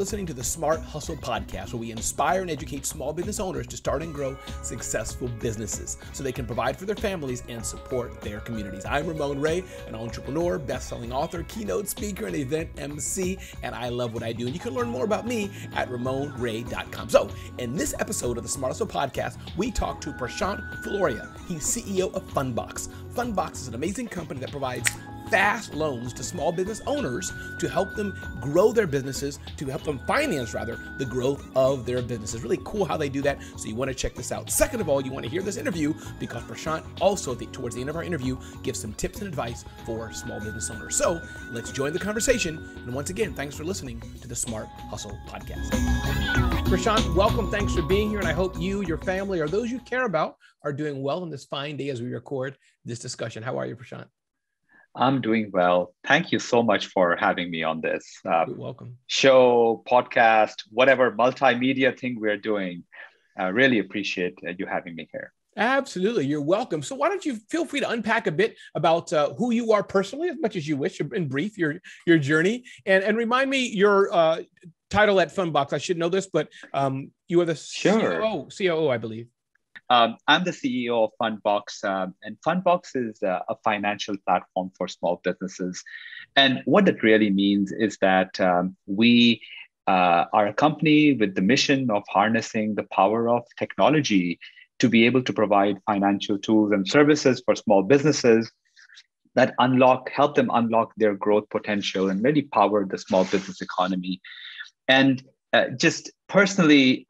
listening to the Smart Hustle Podcast, where we inspire and educate small business owners to start and grow successful businesses so they can provide for their families and support their communities. I'm Ramon Ray, an entrepreneur, best-selling author, keynote speaker, and event MC, and I love what I do. And you can learn more about me at RamonRay.com. So, in this episode of the Smart Hustle Podcast, we talk to Prashant Fuloria. He's CEO of Fundbox. Fundbox is an amazing company that provides fast loans to small business owners to help them grow their businesses, to help them finance, the growth of their businesses. Really cool how they do that, so you want to check this out. Second of all, you want to hear this interview because Prashant also, towards the end of our interview, gives some tips and advice for small business owners. So let's join the conversation. And once again, thanks for listening to the Smart Hustle Podcast. Prashant, welcome. Thanks for being here. And I hope you, your family, or those you care about are doing well on this fine day as we record this discussion. How are you, Prashant? I'm doing well. Thank you so much for having me on this You're welcome. Show, podcast, whatever multimedia thing we're doing. I really appreciate you having me here. Absolutely. You're welcome. So why don't you feel free to unpack a bit about who you are personally, as much as you wish, in brief, your journey, and remind me your title at Fundbox. I should know this, but you are the COO, I believe. I'm the CEO of Fundbox, and Fundbox is a financial platform for small businesses. And what it really means is that we are a company with the mission of harnessing the power of technology to be able to provide financial tools and services for small businesses that help them unlock their growth potential and really power the small business economy. And just personally,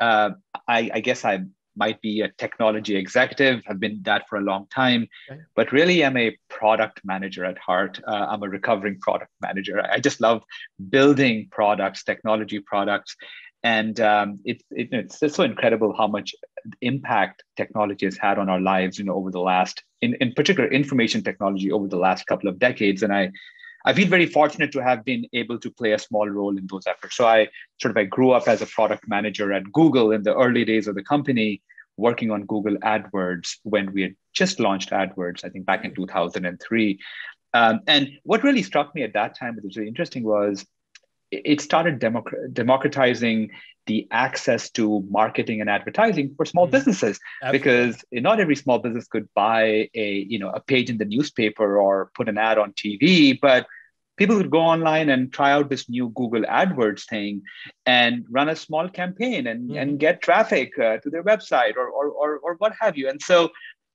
I guess I might be a technology executive. I've been that for a long time, but really I'm a product manager at heart. I'm a recovering product manager. I just love building products, technology products. And it's so incredible how much impact technology has had on our lives, over the last, in particular, information technology over the last couple of decades. And I feel very fortunate to have been able to play a small role in those efforts. So I grew up as a product manager at Google in the early days of the company, working on Google AdWords when we had just launched AdWords, I think back in 2003. And what really struck me at that time, which was really interesting, was it started democratizing the access to marketing and advertising for small businesses. Absolutely. Because not every small business could buy a page in the newspaper or put an ad on TV, but people could go online and try out this new Google AdWords thing and run a small campaign and get traffic to their website or what have you. And so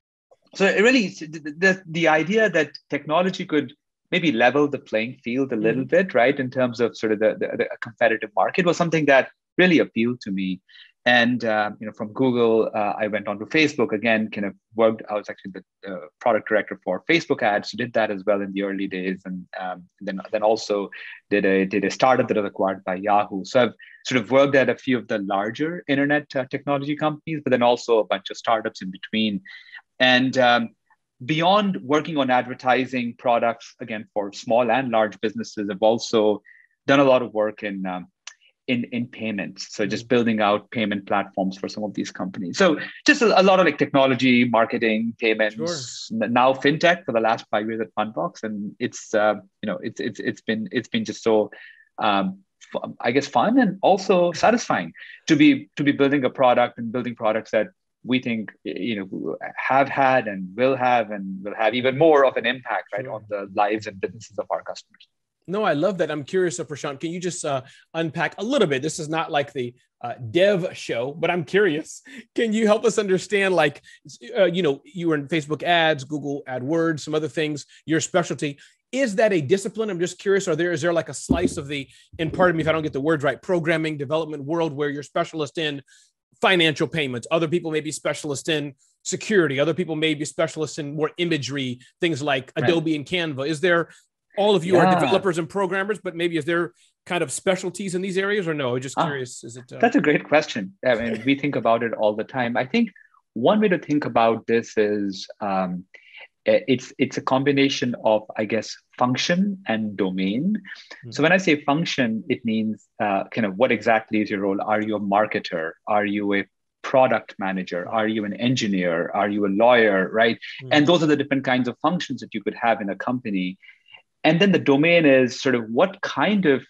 it really, the idea that technology could maybe level the playing field a little bit, right, in terms of sort of the competitive market, was something that really appealed to me. And from Google, I went on to Facebook again. I was actually the product director for Facebook ads. Did that as well in the early days, and then also did a startup that was acquired by Yahoo. So I've sort of worked at a few of the larger internet technology companies, but then also a bunch of startups in between. And beyond working on advertising products, again, for small and large businesses, I've also done a lot of work in payments. So just building out payment platforms for some of these companies. So just a lot of technology, marketing, payments, now fintech for the last 5 years at Fundbox. And it's been just so, I guess, fun and also satisfying to be building a product and building products that we think, have had and will have even more of an impact, right, on the lives and businesses of our customers. No, I love that. I'm curious, Prashant, can you just unpack a little bit? This is not like the dev show, but I'm curious. Can you help us understand, you were in Facebook ads, Google AdWords, some other things, your specialty. Is that a discipline? I'm just curious. Is there like a slice of and pardon me if I don't get the words right, programming development world where you're specialist in financial payments? Other people may be specialists in security. Other people may be specialists in more imagery, things like Adobe and Canva. Is there, all of you are developers and programmers, but maybe is there kind of specialties in these areas or no? I'm just curious. Is it? That's a great question. I mean, we think about it all the time. I think one way to think about this is it's a combination of, I guess, function and domain. So when I say function, it means what exactly is your role? Are you a marketer? Are you a product manager? Are you an engineer? Are you a lawyer? Right? And those are the different kinds of functions that you could have in a company. And then the domain is sort of what kind of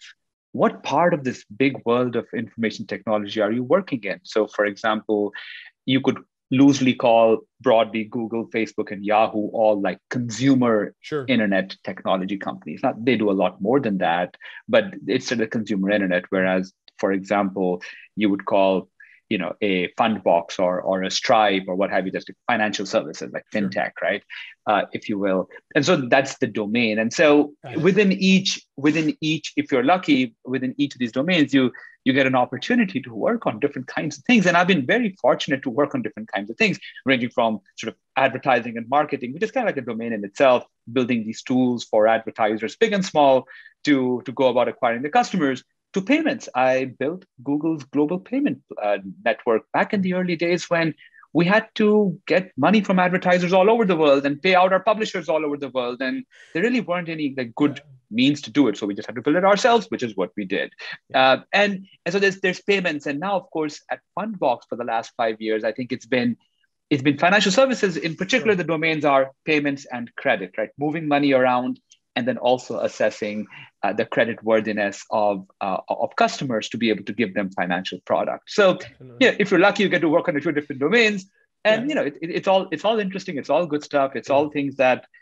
what part of this big world of information technology are you working in? So, for example, you could loosely call broadly Google, Facebook, and Yahoo all like consumer Sure. internet technology companies. Now, they do a lot more than that, but it's still a consumer internet. Whereas, for example, you would call a Fundbox or a Stripe or what have you, just financial services like Sure. fintech, right? If you will. And so that's the domain. And so within each, if you're lucky, within each of these domains, you get an opportunity to work on different kinds of things. And I've been very fortunate to work on different kinds of things, ranging from sort of advertising and marketing, which is kind of like a domain in itself, building these tools for advertisers, big and small, to go about acquiring the customers, to payments. I built Google's global payment network back in the early days when we had to get money from advertisers all over the world and pay out our publishers all over the world. And there really weren't any like good means to do it. So we just had to build it ourselves, which is what we did. And so there's payments. And now, of course, at Fundbox for the last 5 years, I think it's been financial services. In particular, the domains are payments and credit, right? Moving money around, and then also assessing the credit worthiness of customers to be able to give them financial products. So, if you're lucky, you get to work on a few different domains, and it's all interesting. It's all good stuff. It's all things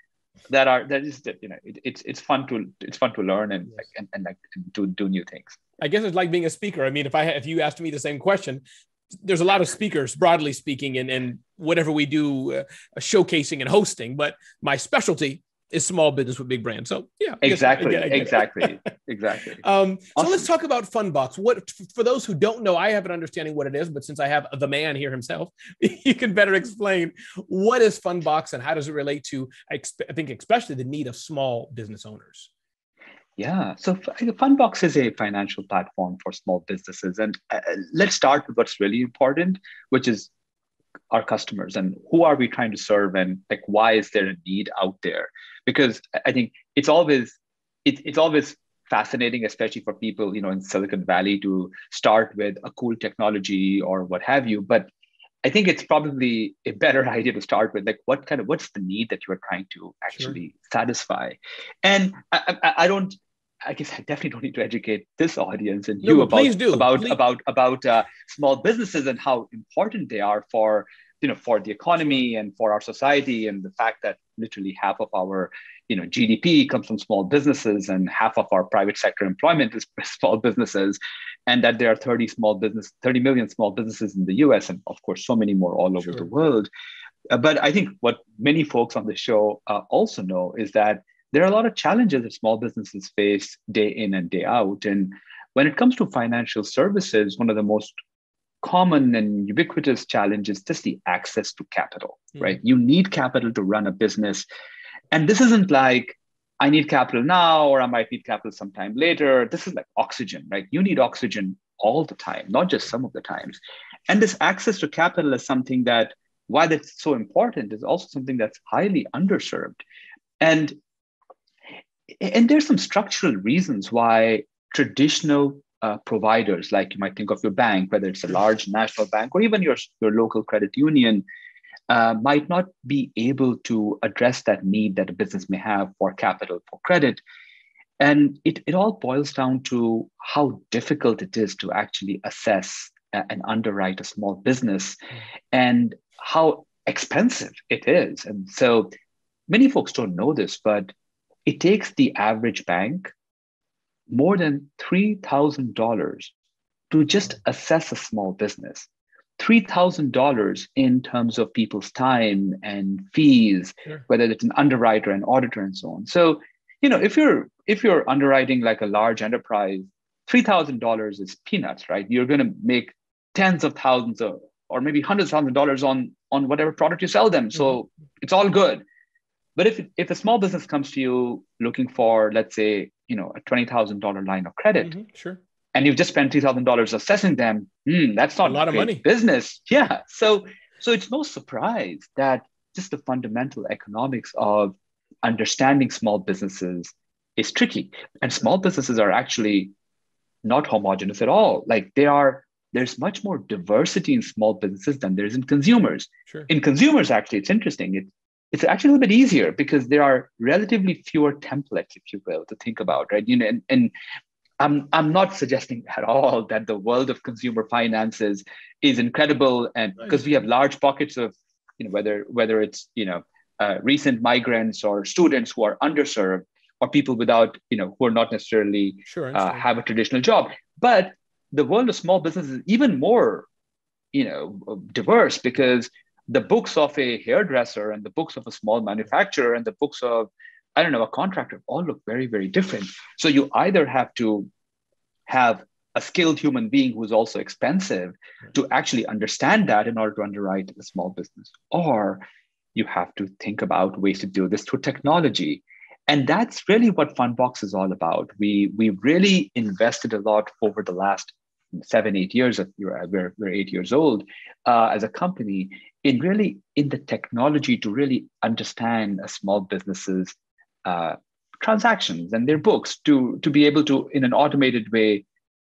it's fun to learn and to do new things. I guess it's like being a speaker. I mean, if you asked me the same question, there's a lot of speakers, broadly speaking, and whatever we do, showcasing and hosting. But my specialty is small business with big brands. So exactly. Awesome. So let's talk about Fundbox. What, for those who don't know, I have an understanding what it is, but since I have the man here himself, you can better explain what is Fundbox and how does it relate to, I think, especially the need of small business owners. Yeah, so Fundbox is a financial platform for small businesses. And let's start with what's really important, which is our customers and who are we trying to serve, and like why is there a need out there? Because I think it's always fascinating, especially for people in Silicon Valley, to start with a cool technology or what have you. But I think it's probably a better idea to start with like what's the need that you are trying to actually satisfy. And I guess I definitely don't need to educate this audience and you about small businesses and how important they are for the economy and for our society, and the fact that literally half of our GDP comes from small businesses and half of our private sector employment is small businesses, and that there are 30 million small businesses in the US, and of course so many more all over the world. But I think what many folks on the show also know is that there are a lot of challenges that small businesses face day in and day out. And when it comes to financial services, one of the most common and ubiquitous challenges is just the access to capital, right? You need capital to run a business. And this isn't like, I need capital now, or I might need capital sometime later. This is like oxygen, right? You need oxygen all the time, not just some of the times. And this access to capital is something that, while it's so important, is also something that's highly underserved. And there's some structural reasons why traditional providers, like you might think of your bank, whether it's a large national bank or even your local credit union, might not be able to address that need that a business may have for capital, for credit. And it all boils down to how difficult it is to actually assess and underwrite a small business, and how expensive it is. And so many folks don't know this, but it takes the average bank more than $3,000 to just assess a small business. $3,000 in terms of people's time and fees, whether it's an underwriter, an auditor, and so on. So, if you're underwriting like a large enterprise, $3,000 is peanuts, right? You're going to make tens of thousands or maybe hundreds of thousands of dollars on whatever product you sell them. So it's all good. But if a small business comes to you looking for, let's say, a $20,000 line of credit, and you've just spent $3,000 assessing them, that's not a lot of money. Business. Yeah. So it's no surprise that just the fundamental economics of understanding small businesses is tricky. And small businesses are actually not homogeneous at all. Like there's much more diversity in small businesses than there is in consumers. In consumers, actually, it's interesting. It's actually a little bit easier because there are relatively fewer templates, if you will, to think about, right? And I'm not suggesting at all that the world of consumer finances is incredible, and because we have large pockets of, whether it's recent migrants or students who are underserved, or people without, who are not necessarily have a traditional job. But the world of small business is even more, diverse, because the books of a hairdresser and the books of a small manufacturer and the books of, I don't know, a contractor all look very, very different. So you either have to have a skilled human being who's also expensive to actually understand that in order to underwrite a small business, or you have to think about ways to do this through technology. And that's really what Fundbox is all about. We really invested a lot over the last 7, 8 years. We're 8 years old as a company, in the technology to really understand a small business's transactions and their books, to be able to, in an automated way,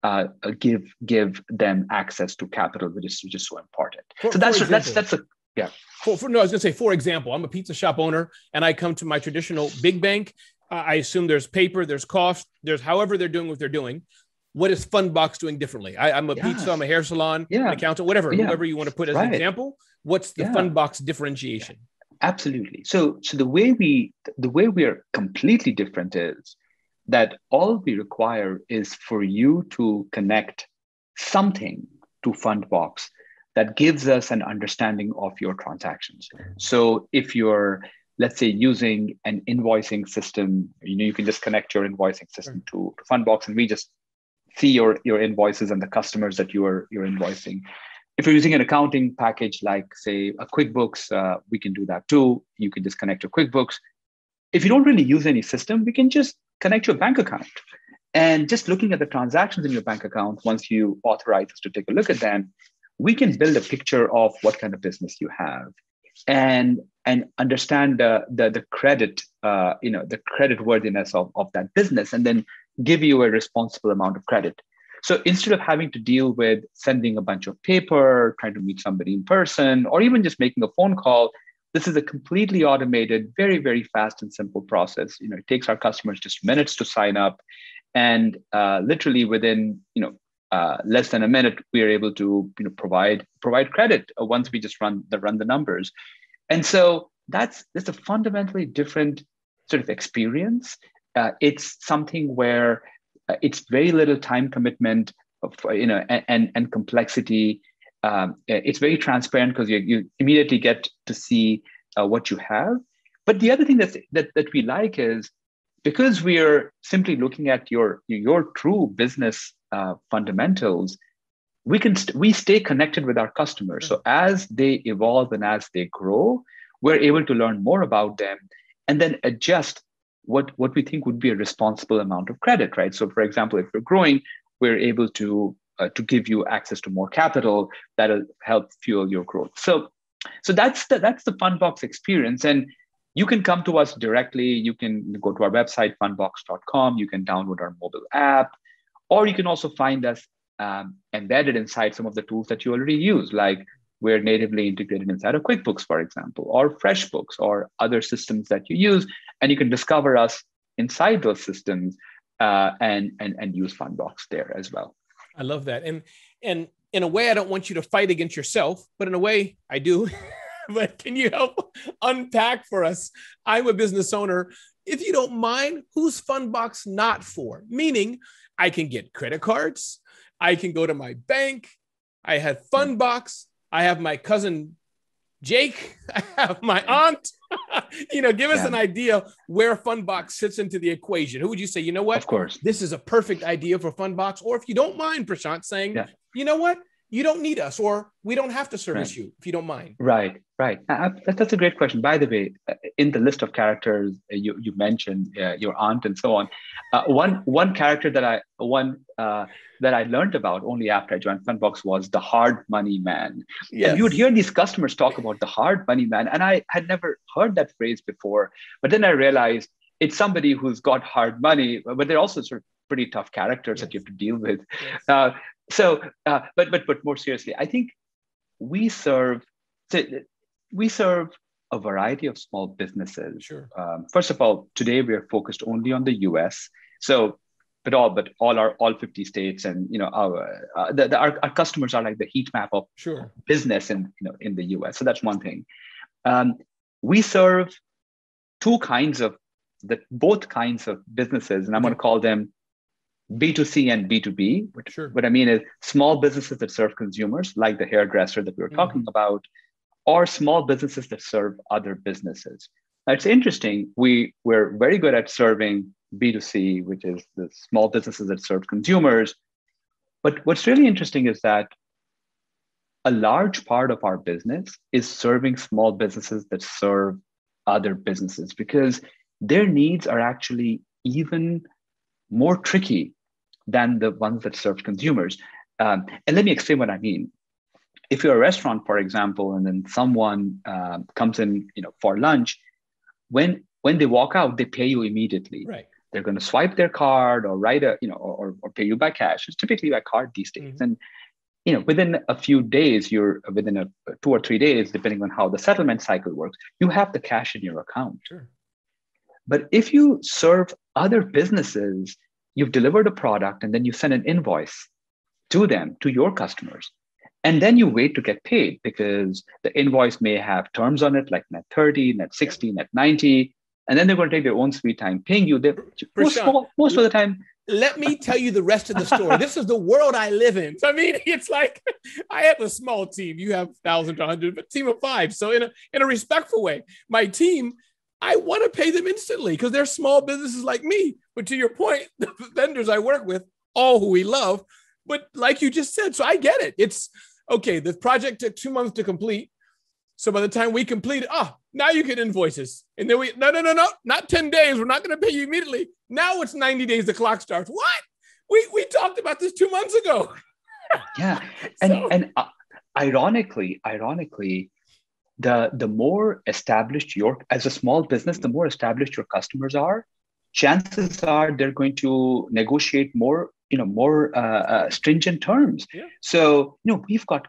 give them access to capital, which is so important. That's a yeah. I was going to say, for example, I'm a pizza shop owner and I come to my traditional big bank. I assume there's paper, there's cost, there's however they're doing what they're doing. What is Fundbox doing differently? I'm a pizza, I'm a hair salon, an accountant, whoever you want to put as an example. What's the Fundbox differentiation? Absolutely. So the way we are completely different is that all we require is for you to connect something to Fundbox that gives us an understanding of your transactions. So if you're, let's say, using an invoicing system, you can just connect your invoicing system to Fundbox, and we just see your invoices and the customers that you're invoicing. If you're using an accounting package like, say, a QuickBooks, we can do that too. You can just connect to QuickBooks. If you don't really use any system, we can just connect your bank account. And just looking at the transactions in your bank account, once you authorize us to take a look at them, we can build a picture of what kind of business you have, and understand the credit, the credit worthiness of that business, and then give you a responsible amount of credit. So instead of having to deal with sending a bunch of paper, trying to meet somebody in person, or even just making a phone call, this is a completely automated, very, very fast and simple process. It takes our customers just minutes to sign up, and literally within less than a minute, we are able to provide credit once we just run the numbers. And so that's a fundamentally different sort of experience. It's something where it's very little time commitment, and complexity. It's very transparent because you immediately get to see what you have. But the other thing that we like is, because we are simply looking at your true business fundamentals, we stay connected with our customers. So as they evolve and as they grow, we're able to learn more about them and then adjust what we think would be a responsible amount of credit, right? So, for example, if we're growing, we're able to give you access to more capital that'll help fuel your growth. So that's the Fundbox experience. And you can come to us directly. You can go to our website, fundbox.com. You can download our mobile app, or you can also find us embedded inside some of the tools that you already use, like we're natively integrated inside of QuickBooks, for example, or FreshBooks, or other systems that you use. And you can discover us inside those systems and use Fundbox there as well. I love that. And in a way, I don't want you to fight against yourself, but in a way I do. But can you help unpack for us? I'm a business owner. If you don't mind, who's Fundbox not for? Meaning, I can get credit cards. I can go to my bank. I have Fundbox. I have my cousin Jake. I have my aunt. Give us an idea where Fundbox sits into the equation. Who would you say, you know what? Of course. This is a perfect idea for Fundbox. Or if you don't mind, Prashant, saying, you know what? You don't need us, or we don't have to service you if you don't mind. Right. That's a great question. By the way, in the list of characters you mentioned, your aunt and so on, one character that I learned about only after I joined Fundbox was the hard money man. Yes. And you would hear these customers talk about the hard money man, and I had never heard that phrase before. But then I realized it's somebody who's got hard money, but they're also sort of pretty tough characters that you have to deal with. Yes. But more seriously, I think we serve a variety of small businesses. Sure. First of all, today we are focused only on the US. So all 50 states, and our customers are like the heat map of Sure. business in the US. So that's one thing. We serve both kinds of businesses, and I'm going to call them B2C and B2B. Sure. What I mean is small businesses that serve consumers, like the hairdresser that we were talking about, or small businesses that serve other businesses. Now, it's interesting. We're very good at serving B2C, which is the small businesses that serve consumers. But what's really interesting is that a large part of our business is serving small businesses that serve other businesses, because their needs are actually even more tricky than the ones that serve consumers. And let me explain what I mean. If you're a restaurant, for example, and then someone comes in, for lunch, when they walk out, they pay you immediately. Right. They're going to swipe their card or write or pay you by cash. It's typically by card these days. And within a few days, within 2 or 3 days, depending on how the settlement cycle works, you have the cash in your account. Sure. But if you serve other businesses, you've delivered a product and then you send an invoice to them, to your customers. And then you wait to get paid, because the invoice may have terms on it, like net 30, net 60, net 90. And then they're going to take their own sweet time paying you. Most of the time. Let me tell you the rest of the story. This is the world I live in. I mean, it's like I have a small team. You have 1,000 to 100, but team of 5. So in a respectful way, my team, I want to pay them instantly because they're small businesses like me. But to your point, the vendors I work with, all who we love, but like you just said, so I get it. It's okay. The project took 2 months to complete. So by the time we complete it, now you get invoices. And then no, not 10 days. We're not going to pay you immediately. Now it's 90 days. The clock starts. What? We talked about this 2 months ago. Yeah. And ironically, the more established as a small business, the more established your customers are, chances are they're going to negotiate more stringent terms. Yeah. So, we've got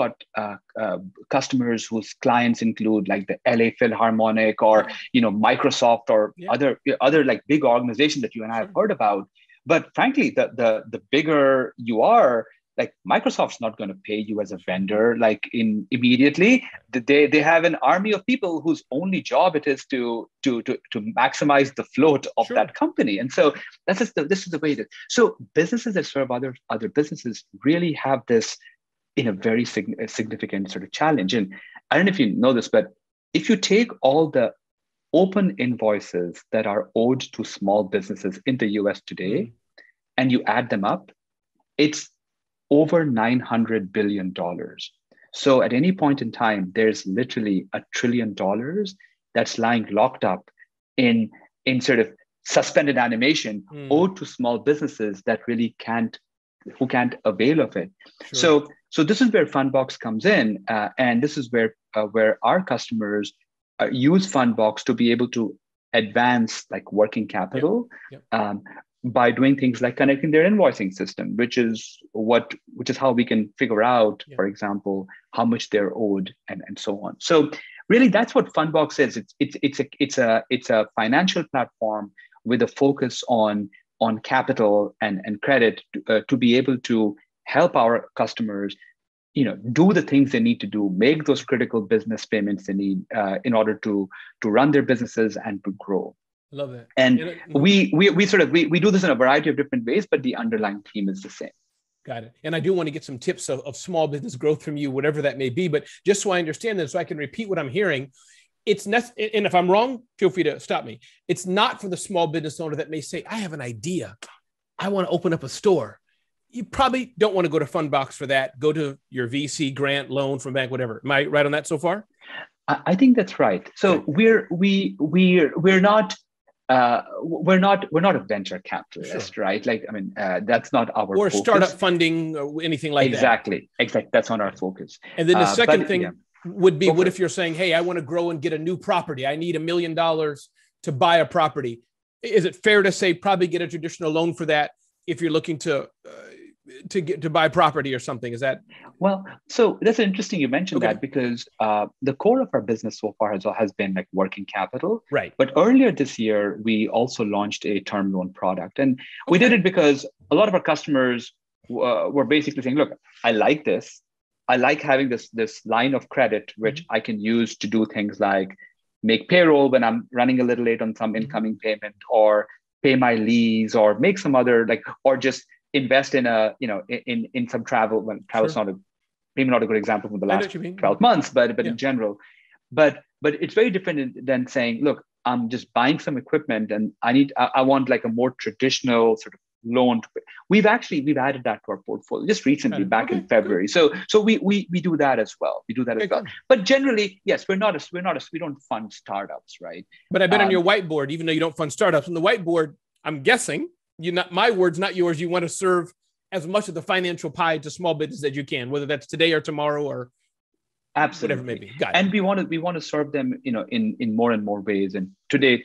customers whose clients include like the LA Philharmonic or, Microsoft or other like big organizations that you and I have heard about. But frankly, the bigger you are, like Microsoft's not going to pay you as a vendor like immediately. They have an army of people whose only job it is to maximize the float of that company. And so this is the way that. So businesses that serve other businesses really have this in a very significant sort of challenge. And I don't know if you know this, but if you take all the open invoices that are owed to small businesses in the US today, and you add them up, it's over $900 billion. So at any point in time, there's literally $1 trillion that's lying locked up in sort of suspended animation owed to small businesses that really can't avail of it. Sure. So this is where Fundbox comes in, and this is where our customers use Fundbox to be able to advance like working capital. Yep. By doing things like connecting their invoicing system, which is how we can figure out, for example, how much they're owed and so on. So really, that's what Fundbox is. It's a financial platform with a focus on capital and credit to be able to help our customers, do the things they need to do, make those critical business payments they need in order to run their businesses and to grow. Love it. And we do this in a variety of different ways, but the underlying theme is the same. Got it. And I do want to get some tips of small business growth from you, whatever that may be. But just so I understand this, so I can repeat what I'm hearing, and if I'm wrong, feel free to stop me. It's not for the small business owner that may say, I have an idea. I want to open up a store. You probably don't want to go to Fundbox for that. Go to your VC grant, loan from bank, whatever. Am I right on that so far? I think that's right. So we're not a venture capitalist, sure, right? Like, I mean, that's not our or focus. Startup funding or anything like Exactly. That's not our focus. And then the second thing would be, what if you're saying, hey, I want to grow and get a new property. I need $1 million to buy a property. Is it fair to say probably get a traditional loan for that if you're looking to to buy property or something. Is that? Well, so that's interesting you mentioned Okay. that, because the core of our business so far has been like working capital. Right. But earlier this year, we also launched a term loan product. And we Okay. did it because a lot of our customers were basically saying, look, I like this. I like having this line of credit, which I can use to do things like make payroll when I'm running a little late on some incoming payment, or pay my lease, or make some other or just invest in in some travel. When travel's Sure. maybe not a good example from the I know last what you mean. 12 months, but Yeah. in general. But it's very different than saying, look, I'm just buying some equipment and I want like a more traditional sort of loan. We've added that to our portfolio just recently, back in February. Good. So we do that as well. We do that as well. Good. But generally, yes, we don't fund startups, right? But I bet on your whiteboard, even though you don't fund startups, on the whiteboard, I'm guessing my words, not yours. You want to serve as much of the financial pie to small business as you can, whether that's today or tomorrow or absolutely whatever it may be. Got it. And we want to serve them, in more and more ways. And today,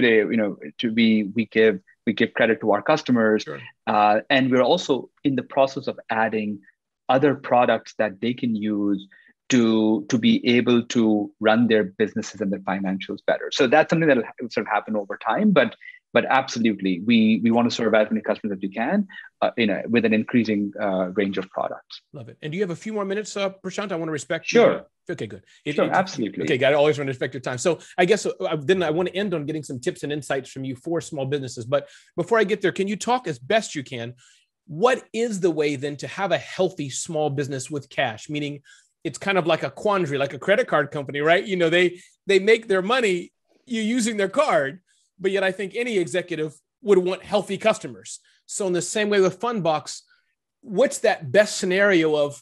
we give credit to our customers, Sure. And we're also in the process of adding other products that they can use to be able to run their businesses and their financials better. So that's something that will sort of happen over time, but absolutely, we want to serve as many customers as we can, with an increasing range of products. Love it. And do you have a few more minutes, Prashant? I want to respect. Sure. Okay, good. Sure, absolutely. Okay, got to always want to respect your time. So I guess then I want to end on getting some tips and insights from you for small businesses. But before I get there, can you talk as best you can? What is the way then to have a healthy small business with cash? Meaning, it's kind of like a quandary, like a credit card company, right? They make their money you using their card, but yet I think any executive would want healthy customers. So in the same way with Fundbox, what's that best scenario of,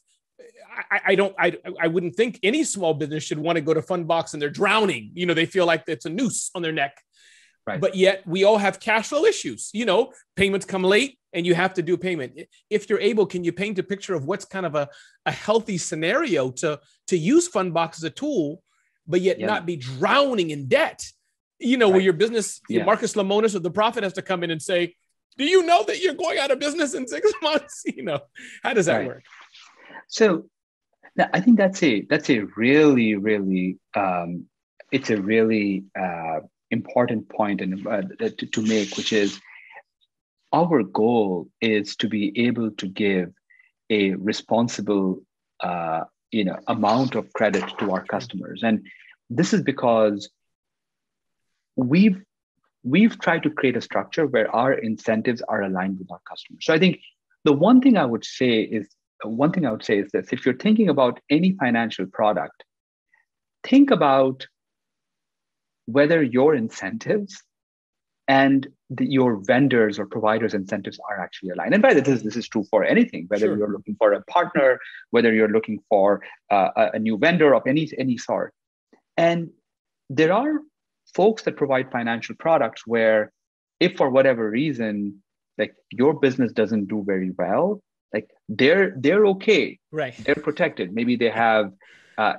I wouldn't think any small business should want to go to Fundbox and they're drowning. They feel like it's a noose on their neck. Right. But yet we all have cash flow issues. Payments come late and you have to do payment. If you're able, can you paint a picture of what's kind of a healthy scenario to use Fundbox as a tool, but yet not be drowning in debt? Where your business, Marcus Lemonis of The Profit has to come in and say, do you know that you're going out of business in 6 months? How does that work? So I think that's a really, really, it's a really important point to make, which is our goal is to be able to give a responsible, amount of credit to our customers. And this is because we've tried to create a structure where our incentives are aligned with our customers. So I think the one thing I would say is this: if you're thinking about any financial product, think about whether your incentives and your vendors or providers' incentives are actually aligned. And by this is true for anything, whether you're looking for a partner, whether you're looking for a new vendor of any sort. And there are folks that provide financial products where, if for whatever reason, like your business doesn't do very well, like they're okay, right? They're protected. Maybe they have a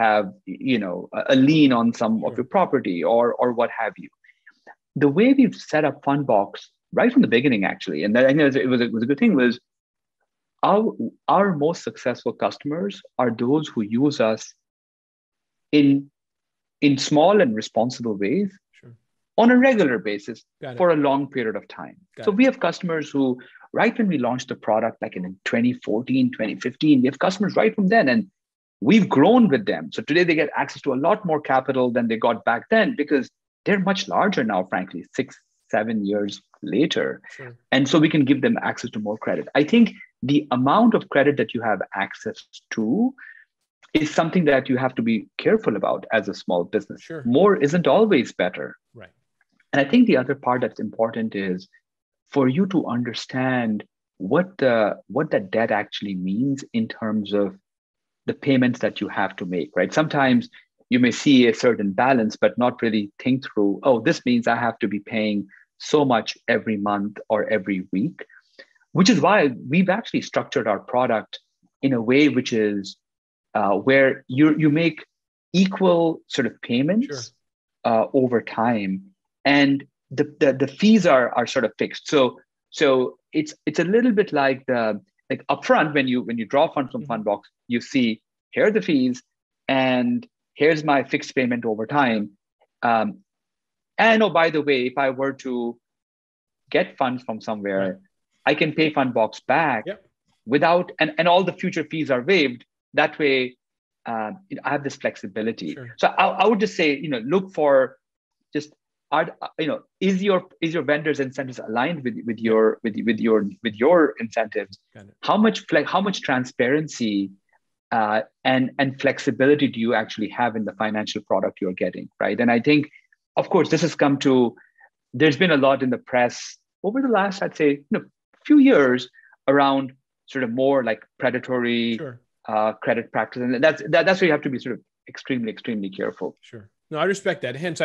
lien on some of your property or what have you. The way we've set up Fundbox right from the beginning, actually, and I think it was a good thing, was our most successful customers are those who use us in small and responsible ways on a regular basis for a long period of time. So we have customers who, right when we launched the product, like in 2014, 2015, we have customers right from then, and we've grown with them. So today they get access to a lot more capital than they got back then, because they're much larger now, frankly, 6-7 years later. And so we can give them access to more credit. I think the amount of credit that you have access to is something that you have to be careful about as a small business. More isn't always better. Right. And I think the other part that's important is for you to understand what that debt actually means in terms of the payments that you have to make, right? Sometimes you may see a certain balance, but not really think through, oh, this means I have to be paying so much every month or every week, which is why we've actually structured our product in a way which is where you make equal sort of payments over time, and the fees are sort of fixed. So it's a little bit like the like upfront, when you draw funds from Fundbox, you see here are the fees, and here's my fixed payment over time. And oh, by the way, if I were to get funds from somewhere, I can pay Fundbox back without, and all the future fees are waived. That way, I have this flexibility. Sure. So I would just say, look for just, is your vendor's incentives aligned with your incentives? How much transparency and flexibility do you actually have in the financial product you're getting, right? And I think, of course, this has come to, there's been a lot in the press over the last, I'd say, few years around sort of more like predatory credit practice, and that's where you have to be sort of extremely careful. Sure. No, I respect that. Hence,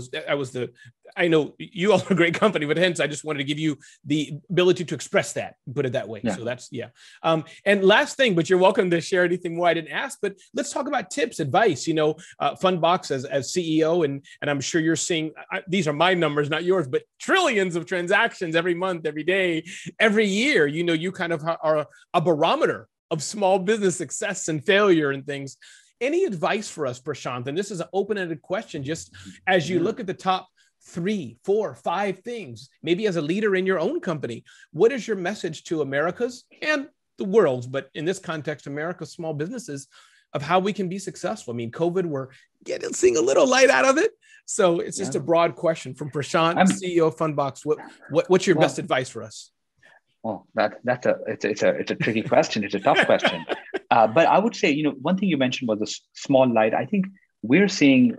I know you all are a great company, but hence I just wanted to give you the ability to express that, put it that way. Yeah. So that's, and last thing, but you're welcome to share anything more I didn't ask, but let's talk about tips, advice, Fundbox as CEO, and I'm sure you're seeing, these are my numbers, not yours, but trillions of transactions every month, every day, every year. You kind of are a barometer of small business success and failure and things. Any advice for us, Prashant? And this is an open-ended question, just as you look at the top 3, 4, 5 things, maybe as a leader in your own company, what is your message to America's and the world's, but in this context, America's small businesses, of how we can be successful? I mean, COVID, we're seeing a little light out of it. So it's just a broad question from Prashant, CEO of Fundbox. What's your best advice for us? Well, it's a tricky question. It's a tough question. But I would say, one thing you mentioned was a small light. I think we're seeing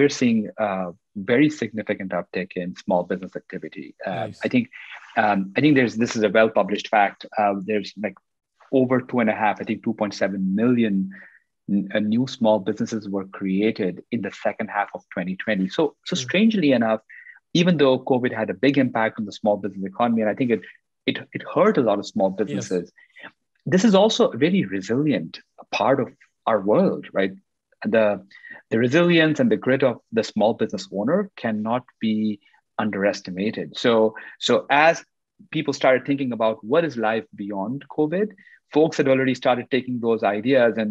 very significant uptick in small business activity. Nice. I think this is a well-published fact. There's like over 2.7 million new small businesses were created in the second half of 2020. So strangely enough, even though COVID had a big impact on the small business economy, and I think it hurt a lot of small businesses. Yes. This is also a really resilient part of our world, right? The resilience and the grit of the small business owner cannot be underestimated. So as people started thinking about what is life beyond COVID, folks had already started taking those ideas and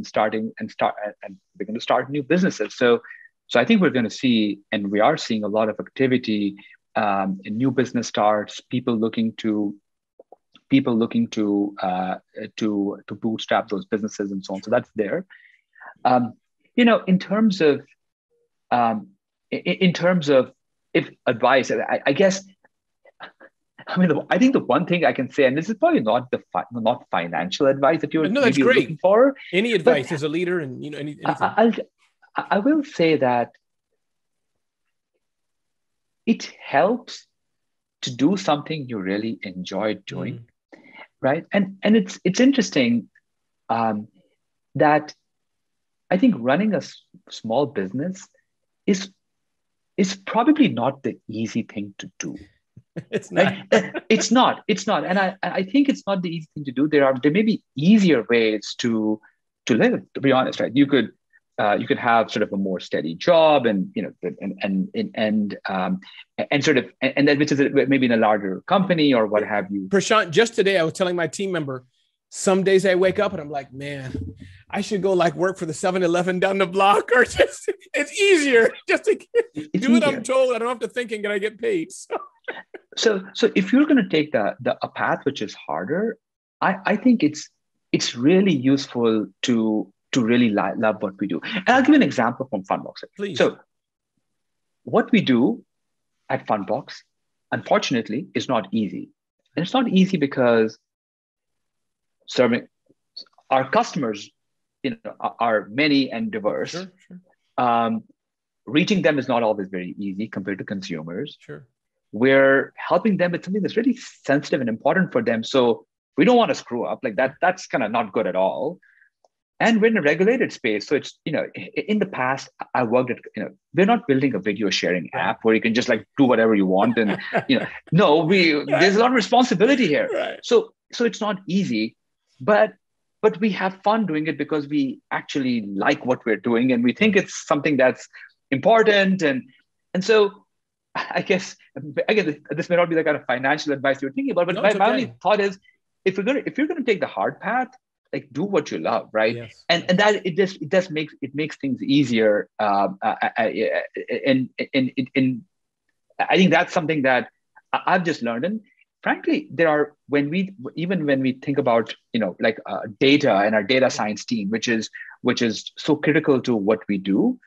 begin to start new businesses. So I think we're going to see, and we are seeing, a lot of activity in new business starts, people looking to bootstrap those businesses and so on. So that's there. In terms of if advice, I guess, I think the one thing I can say, and this is probably not financial advice that you're that's great. Looking for. Any advice as a leader, and anything. I will say that it helps to do something you really enjoy doing. Right. And it's interesting that I think running a small business is probably not the easy thing to do. It's not. Right? It's not. And I think it's not the easy thing to do. There may be easier ways to live, to be honest, right? You could have sort of a more steady job, and then which is maybe in a larger company or what have you. Prashant, just today I was telling my team member, some days I wake up and I'm like, man, I should go work for the 7-Eleven down the block, or just it's easier just to do what I'm told. I don't have to think, and can I get paid? So if you're going to take a path which is harder, I think it's really useful to really love what we do. And I'll give you an example from Fundbox. Please. So what we do at Fundbox, unfortunately, is not easy. And it's not easy because serving our customers, are many and diverse. Sure. Reaching them is not always very easy compared to consumers. Sure. We're helping them with something that's really sensitive and important for them. So we don't want to screw up like that. That's kind of not good at all. And we're in a regulated space. So it's, in the past, I worked at, we're not building a video sharing app where you can just do whatever you want. And, no, there's a lot of responsibility here. Right. So it's not easy, but we have fun doing it because we actually like what we're doing. And we think it's something that's important. And so I guess this may not be the kind of financial advice you're thinking about, but my only thought is, if you're gonna take the hard path, like do what you love, right? Yes. And that it makes things easier. And I think that's something that I've just learned. And frankly, when we think about, like data and our data science team, which is so critical to what we do.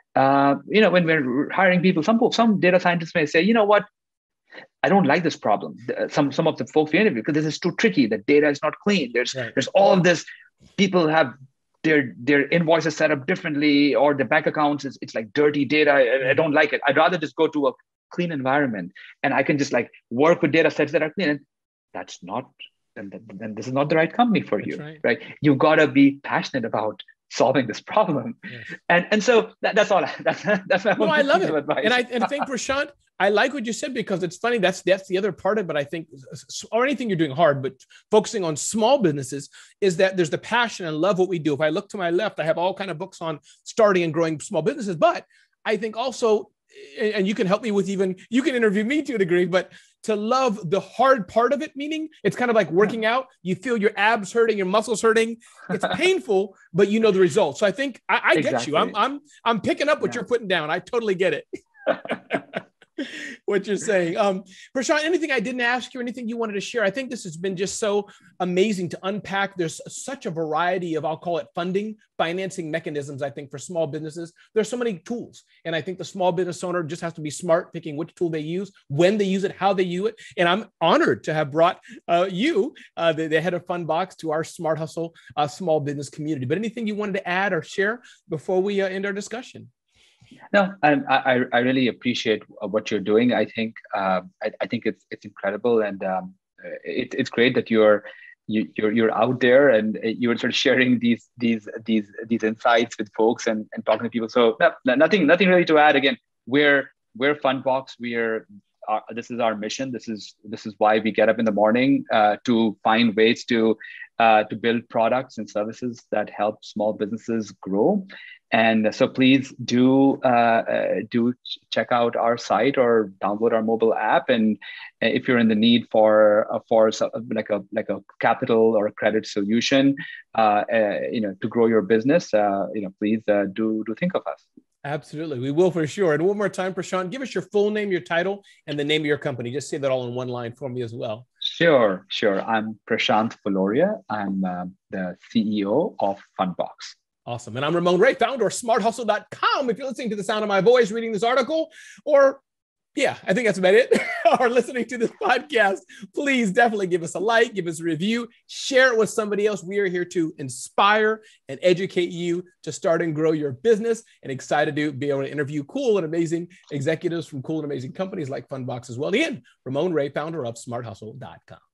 When we're hiring people, some data scientists may say, you know what, I don't like this problem. Some of the folks we interview, because this is too tricky. The data is not clean. There's all of this. People have their invoices set up differently, or the bank accounts it's like dirty data. I don't like it. I'd rather just go to a clean environment, and I can just like work with data sets that are clean. And that's not. Then this is not the right company for you, right? You've got to be passionate about solving this problem. Yes. And so that's all. That's my no, I love it. Advice. And I think, Prashant, I like what you said, because it's funny. That's the other part of it. But I think, or anything you're doing hard, but focusing on small businesses, is that there's the passion and love what we do. If I look to my left, I have all kind of books on starting and growing small businesses. But I think also, and you can help me with you can interview me to a degree, but to love the hard part of it, meaning it's kind of like working out. You feel your abs hurting, your muscles hurting. It's painful, but you know the results. So I think I exactly. Get you. I'm picking up what you're putting down. I totally get it. What you're saying. Prashant, anything I didn't ask you, anything you wanted to share? I think this has been just so amazing to unpack. There's such a variety of, I'll call it financing mechanisms, I think, for small businesses. There's so many tools. And I think the small business owner just has to be smart picking which tool they use, when they use it, how they use it. And I'm honored to have brought you, the head of Fundbox, to our Smart Hustle small business community. But anything you wanted to add or share before we end our discussion? No, I really appreciate what you're doing. I think I think it's incredible, and it's great that you're out there and you're sort of sharing these insights with folks and talking to people. So nothing really to add. Again, we're Fundbox. This is our mission. This is why we get up in the morning to find ways to build products and services that help small businesses grow. And so please do check out our site or download our mobile app. And if you're in the need for like a capital or a credit solution, to grow your business, please do think of us. Absolutely. We will, for sure. And one more time, Prashant, give us your full name, your title, and the name of your company. Just say that all in one line for me as well. Sure. I'm Prashant Fuloria. I'm the CEO of Fundbox. Awesome. And I'm Ramon Ray, founder of smarthustle.com. If you're listening to the sound of my voice, reading this article, or I think that's about it, or listening to this podcast, please definitely give us a like, give us a review, share it with somebody else. We are here to inspire and educate you to start and grow your business, and excited to be able to interview cool and amazing executives from cool and amazing companies like Fundbox as well. Again, Ramon Ray, founder of smarthustle.com.